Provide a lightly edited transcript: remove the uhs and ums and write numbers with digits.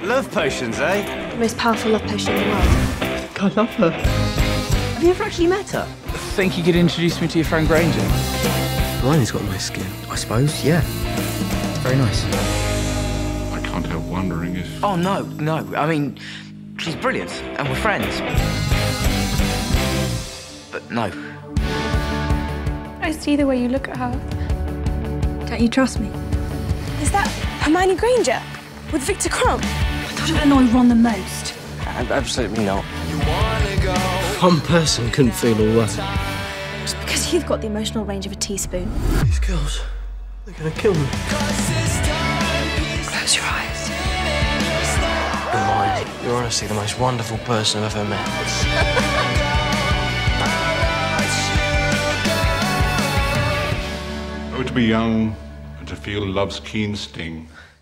Love potions, eh? The most powerful love potion in the world. I love her. Have you ever actually met her? Think you could introduce me to your friend Granger? Hermione's got nice skin. I suppose, yeah. Very nice. I can't help wondering if... Oh, no. I mean, she's brilliant, and we're friends. But no. I see the way you look at her. Don't you trust me? Is that Hermione Granger with Victor Crumb? I thought it would annoy Ron the most. Absolutely not. One person couldn't feel all that. Just because you've got the emotional range of a teaspoon. These girls, they're gonna kill me. Close your eyes. Hermione, you're honestly the most wonderful person I've ever met. Oh, to be young and to feel love's keen sting.